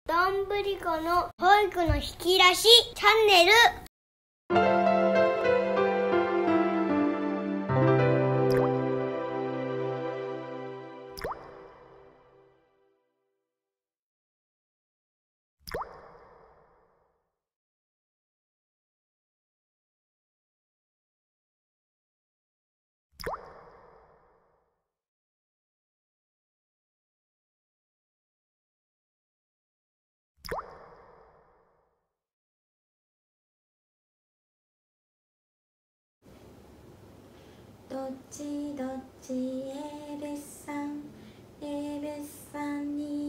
どんぶりこの保育の引き出しチャンネル。 どっちどっち A 別さん A 別さんに